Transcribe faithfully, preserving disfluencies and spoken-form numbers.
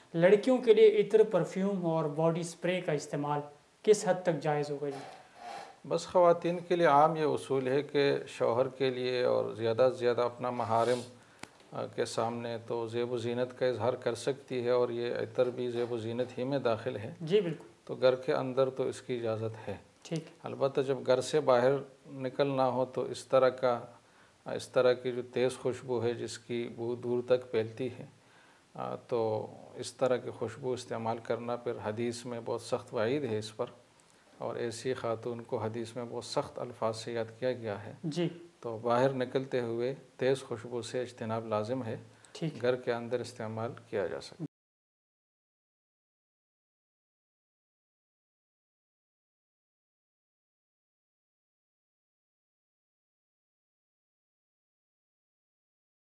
लड़कियों के लिए इत्र, परफ्यूम और बॉडी स्प्रे का इस्तेमाल किस हद तक जायज़ होगा जी? बस ख़वातीन के लिए आम ये उसूल है कि शौहर के लिए और ज़्यादा से ज़्यादा अपना महारिम के सामने तो ज़ेब व ज़ीनत का इज़हार कर सकती है, और ये इत्र भी ज़ेब व ज़ीनत ही में दाखिल है। जी बिल्कुल। तो घर के अंदर तो इसकी इजाज़त है। ठीक है। अलबत्ता जब घर से बाहर निकलना हो तो इस तरह का इस तरह की जो तेज़ खुशबू है जिसकी बू दूर तक फैलती है, तो इस तरह की खुशबू इस्तेमाल करना फिर हदीस में बहुत सख्त वाइद है इस पर, और ऐसी खातून को हदीस में बहुत सख्त अल्फाज से याद किया गया है। जी। तो बाहर निकलते हुए तेज़ खुशबू से इज्तनाब लाजिम है, ठीक है। घर के अंदर इस्तेमाल किया जा सकता है।